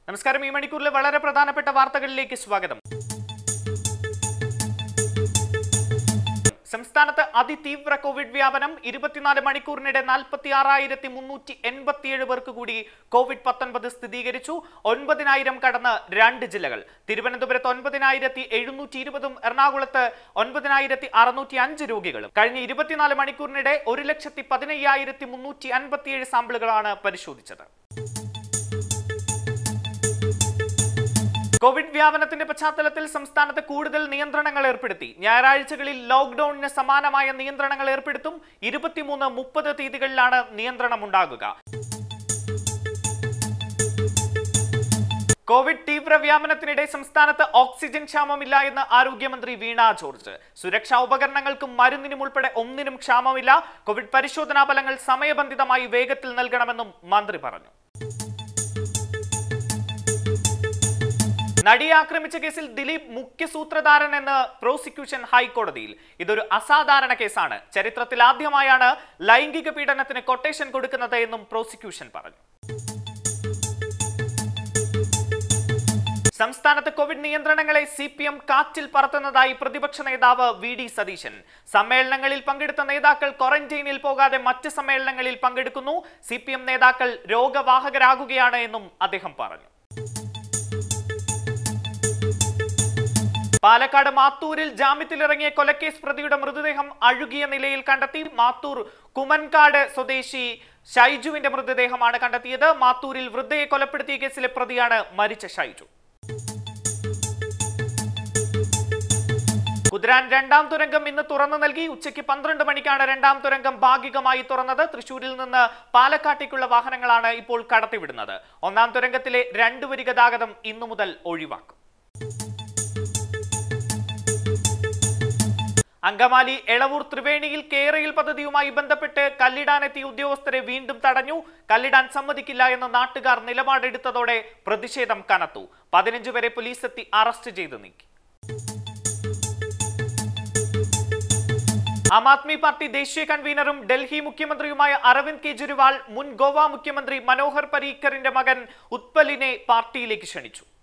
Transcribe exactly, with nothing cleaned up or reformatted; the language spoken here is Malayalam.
നമസ്കാരം. ഈ മണിക്കൂറിലെ വളരെ പ്രധാനപ്പെട്ട വാർത്തകളിലേക്ക് സ്വാഗതം. സംസ്ഥാനത്ത് അതിതീവ്ര കോവിഡ് വ്യാപനം. ഇരുപത്തിനാല് മണിക്കൂറിനിടെ നാൽപ്പത്തി ആറായിരത്തി മുന്നൂറ്റി എൺപത്തിയേഴ് പേർക്ക് കൂടി കോവിഡ് പത്തൊൻപത് സ്ഥിരീകരിച്ചു. ഒൻപതിനായിരം കടന്ന് രണ്ട് ജില്ലകൾ. തിരുവനന്തപുരത്ത് ഒൻപതിനായിരത്തി എഴുന്നൂറ്റി ഇരുപതും എറണാകുളത്ത് ഒൻപതിനായിരത്തി അറുന്നൂറ്റി അഞ്ച് രോഗികളും. കഴിഞ്ഞ ഇരുപത്തിനാല് മണിക്കൂറിനിടെ ഒരു ലക്ഷത്തി പതിനയ്യായിരത്തി മുന്നൂറ്റി അൻപത്തിയേഴ് സാമ്പിളുകളാണ് പരിശോധിച്ചത്. കോവിഡ് വ്യാപനത്തിന്റെ പശ്ചാത്തലത്തിൽ സംസ്ഥാനത്ത് കൂടുതൽ നിയന്ത്രണങ്ങൾ ഏർപ്പെടുത്തി. ഞായറാഴ്ചകളിൽ ലോക്ക്ഡൌണിന് സമാനമായ നിയന്ത്രണങ്ങൾ ഏർപ്പെടുത്തും. ഇരുപത്തിമൂന്ന് മുപ്പത് തീയതികളിലാണ് നിയന്ത്രണം ഉണ്ടാകുക. കോവിഡ് തീവ്ര വ്യാപനത്തിനിടെ സംസ്ഥാനത്ത് ഓക്സിജൻ ക്ഷാമമില്ല എന്ന് ആരോഗ്യമന്ത്രി വീണ ജോർജ്. സുരക്ഷാ ഉപകരണങ്ങൾക്കും മരുന്നിനും ഉൾപ്പെടെ ഒന്നിനും ക്ഷാമമില്ല. കോവിഡ് പരിശോധനാ ഫലങ്ങൾ സമയബന്ധിതമായി വേഗത്തിൽ നൽകണമെന്നും മന്ത്രി പറഞ്ഞു. നടിയെ ആക്രമിച്ച കേസിൽ ദിലീപ് മുഖ്യ സൂത്രധാരൻ എന്ന് പ്രോസിക്യൂഷൻ ഹൈക്കോടതിയിൽ. ഇതൊരു അസാധാരണ കേസാണ്. ചരിത്രത്തിൽ ആദ്യമായാണ് ലൈംഗിക പീഡനത്തിന് കൊട്ടേഷൻ കൊടുക്കുന്നത് എന്നും പ്രോസിക്യൂഷൻ പറഞ്ഞു. സംസ്ഥാനത്ത് കോവിഡ് നിയന്ത്രണങ്ങളെ സി പി എം കാറ്റിൽ പറത്തുന്നതായി പ്രതിപക്ഷ നേതാവ് വി ഡി സതീശൻ. സമ്മേളനങ്ങളിൽ പങ്കെടുത്ത നേതാക്കൾ ക്വാറന്റൈനിൽ പോകാതെ മറ്റ് സമ്മേളനങ്ങളിൽ പങ്കെടുക്കുന്നു. സി പി എം നേതാക്കൾ രോഗവാഹകരാകുകയാണ് എന്നും അദ്ദേഹം പറഞ്ഞു. പാലക്കാട് മാത്തൂരിൽ ജാമ്യത്തിലിറങ്ങിയ കൊലക്കേസ് പ്രതിയുടെ മൃതദേഹം അഴുകിയ നിലയിൽ കണ്ടെത്തി. മാത്തൂർ കുമൻകാട് സ്വദേശി ഷൈജുവിന്റെ മൃതദേഹമാണ് കണ്ടെത്തിയത്. മാത്തൂരിൽ വൃദ്ധയെ കൊലപ്പെടുത്തിയ കേസിലെ പ്രതിയാണ് മരിച്ച ഷൈജു. കുതിരാൻ രണ്ടാം തുരങ്കം ഇന്ന് തുറന്നു നൽകി. ഉച്ചയ്ക്ക് പന്ത്രണ്ട് മണിക്കാണ് രണ്ടാം തുരങ്കം ഭാഗികമായി തുറന്നത്. തൃശൂരിൽ നിന്ന് പാലക്കാട്ടേക്കുള്ള വാഹനങ്ങളാണ് ഇപ്പോൾ കടത്തിവിടുന്നത്. ഒന്നാം തുരങ്കത്തിലെ രണ്ടു വരി ഗതാഗതം ഇന്നു മുതൽ ഒഴിവാക്കും. അങ്കമാലി എളവൂർ ത്രിവേണിയിൽ കേരയിൽ പദ്ധതിയുമായി ബന്ധപ്പെട്ട് കല്ലിടാനെത്തിയ ഉദ്യോഗസ്ഥരെ വീണ്ടും തടഞ്ഞു. കല്ലിടാൻ സമ്മതിക്കില്ല എന്ന് നാട്ടുകാർ നിലപാടെടുത്തതോടെ പ്രതിഷേധം കനത്തു. പതിനഞ്ചു വരെ പോലീസ് എത്തി അറസ്റ്റ് ചെയ്ത് നീക്കി. ആം ആദ്മി പാർട്ടി ദേശീയ കൺവീനറും ഡൽഹി മുഖ്യമന്ത്രിയുമായ അരവിന്ദ് കെജ്രിവാൾ മുൻ ഗോവ മുഖ്യമന്ത്രി മനോഹർ പരീക്കറിന്റെ മകൻ ഉത്പലിനെ പാർട്ടിയിലേക്ക് ക്ഷണിച്ചു.